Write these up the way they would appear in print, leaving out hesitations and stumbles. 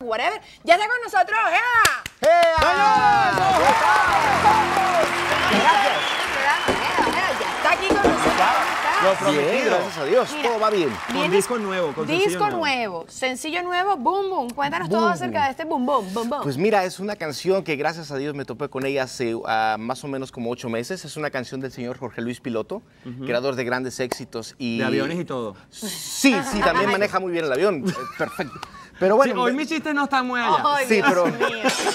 whatever. Ya está con nosotros, Ojeda. Ya está aquí con nosotros. Lo prometido, gracias a Dios, Mira, todo va bien. Con disco nuevo, con disco nuevo, sencillo nuevo, Boom Boom. Cuéntanos todo acerca de este Boom Boom, Boom Boom. Pues mira, es una canción que gracias a Dios me topé con ella hace más o menos como 8 meses. Es una canción del señor Jorge Luis Piloto, creador de grandes éxitos. Y... de aviones y todo. Sí, también maneja muy bien el avión. Perfecto. Pero bueno, Sí, hoy mis chistes no están muy allá. Ay, sí, Dios mío.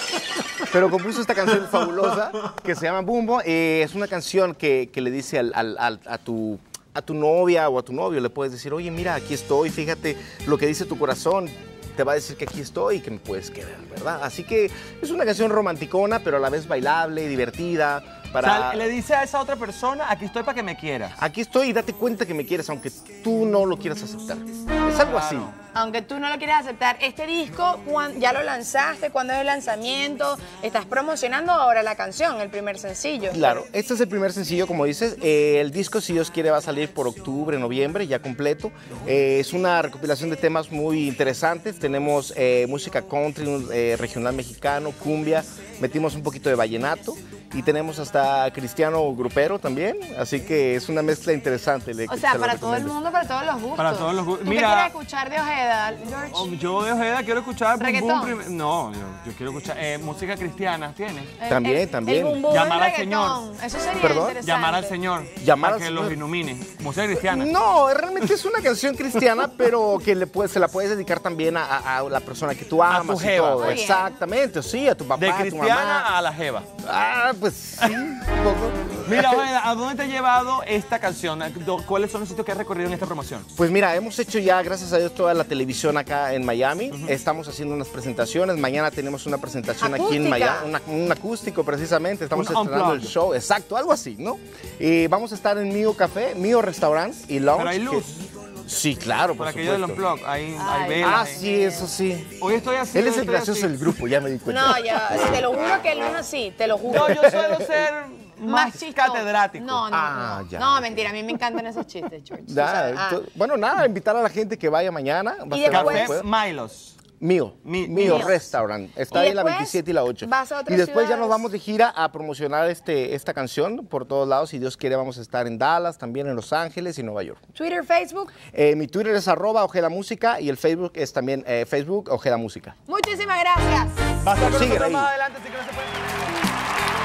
pero compuso esta canción fabulosa que se llama Boom Boom. Es una canción que le dice a tu novia o a tu novio, le puedes decir, oye, mira, aquí estoy, fíjate lo que dice tu corazón, te va a decir que aquí estoy y que me puedes querer, ¿verdad? Así que es una canción romanticona, pero a la vez bailable, divertida. O sea, le dice a esa otra persona, aquí estoy para que me quieras. Aquí estoy y date cuenta que me quieres, aunque tú no lo quieras aceptar. Es algo así. Aunque tú no lo quieras aceptar, este disco, ya lo lanzaste, ¿cuándo es el lanzamiento? Estás promocionando ahora la canción, el primer sencillo. Claro, este es el primer sencillo, como dices. El disco, si Dios quiere, va a salir por octubre, noviembre, ya completo. Es una recopilación de temas muy interesantes. Tenemos música country, regional mexicano, cumbia, metimos un poquito de vallenato y tenemos hasta cristiano grupero también. Así que es una mezcla interesante. O sea, para todo el mundo, para todos los gustos. Para todos los gustos. ¿Tú qué quieres escuchar de Ojeda, George? Yo de Ojeda quiero escuchar ¿Reggaetón? No, yo quiero escuchar música cristiana, ¿tienes? También. El boom boom Llamar del al Señor. reggaetón. Eso sería ¿Perdón? interesante. Llamar al Señor. Llamar para al que Señor. los ilumine. Música cristiana. No, realmente es una canción cristiana, pero que se la puedes dedicar también a la persona que tú amas. tu jeva, y todo. pues. Exactamente, sí, a tu papá, De a tu mamá. cristiana a la jeva. Ah, pues sí, un poco. Mira, Ojeda, ¿a dónde te ha llevado esta canción? ¿Cuáles son los sitios que has recorrido en esta promoción? Pues mira, hemos hecho ya, gracias a Dios, toda la televisión acá en Miami. Estamos haciendo unas presentaciones. Mañana tenemos una presentación aquí en Miami. Un acústico, precisamente. Estamos estrenando el show. Exacto, algo así, ¿no? Vamos a estar en Mio Café, Mio Restaurant y Lounge. Pero hay luz. Sí, claro, por Para aquello del supuesto. unplug, hay velas. Sí, eso sí. Hoy estoy así. Él hoy es el estoy gracioso así. del grupo, ya me di cuenta. No, ya, te lo juro que él no es así, te lo juro. No, yo suelo ser más chistoso. catedrático. No, ya. no, mentira, a mí me encantan esos chistes, George. Bueno, nada, invitar a la gente que vaya mañana. Va a Y estar después- Café Milos. Mio Mios. Restaurant. Está Y ahí en la después 27 y la 8. vas a otras Y después ya ciudades. nos vamos de gira a promocionar esta canción por todos lados. Si Dios quiere, vamos a estar en Dallas, también en Los Ángeles y Nueva York. Twitter, Facebook. Mi Twitter es @OjedaMúsica y el Facebook es también Facebook Ojeda Música. Muchísimas gracias. Va a estar con Sigue nosotros ahí. más adelante, así que no se pueden...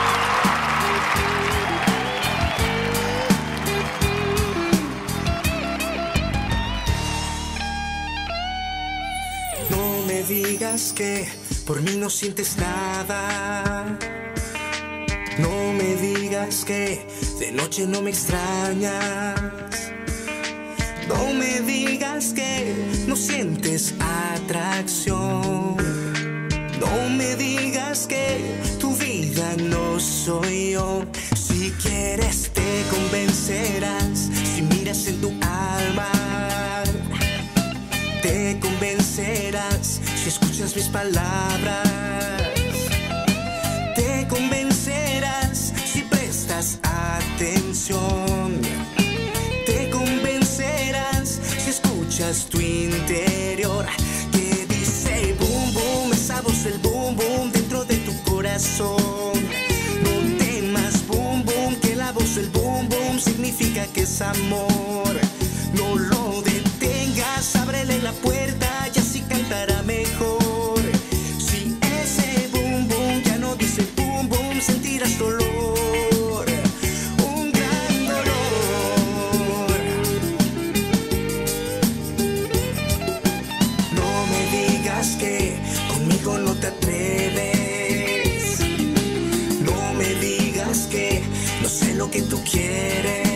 No me digas que por mí no sientes nada. No me digas que de noche no me extrañas. No me digas que no sientes atracción. No me digas que tu vida no soy yo. Si quieres te convencerás si miras en tu alma. Te convencerás si escuchas mis palabras. Te convencerás si prestas atención. Te convencerás si escuchas tu interior. Que dice boom boom, esa voz del boom boom dentro de tu corazón. No temas boom boom, que la voz del boom boom significa que es amor. No lo detengas, ábrele la puerta y así cantará mejor. Si ese boom boom ya no dice boom boom, sentirás dolor, un gran dolor. No me digas que conmigo no te atreves. No me digas que no sé lo que tú quieres.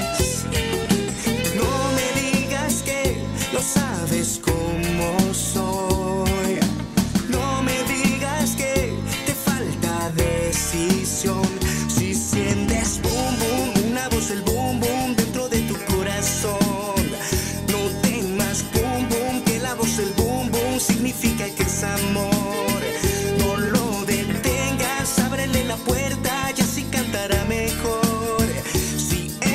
No me digas que no sabes cómo soy. No me digas que te falta decisión. Si sientes boom boom, una voz del boom boom dentro de tu corazón. No temas boom boom, que la voz del boom boom significa que es amor. No lo detengas, ábrele la puerta y así cantará mejor. Si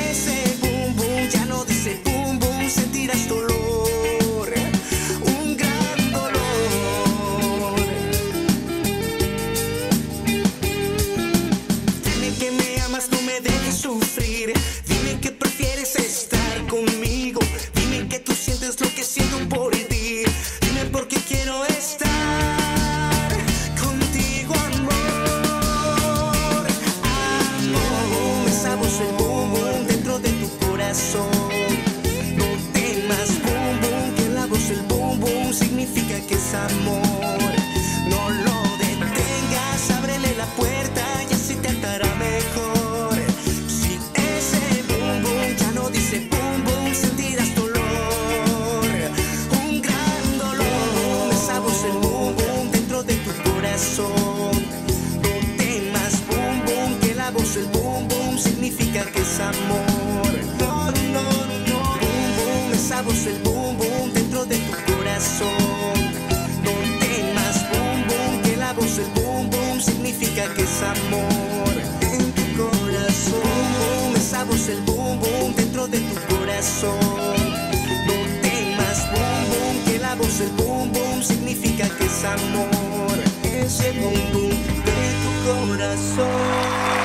que es amor. No, no, no. Boom, boom, esa voz, el boom, boom dentro de tu corazón. No temas, boom, boom, que la voz, el boom, boom significa que es amor en tu corazón. Boom, boom, esa voz, el boom, boom dentro de tu corazón. No temas, boom, boom, que la voz, el boom, boom significa que es amor. Ese boom, boom de tu corazón.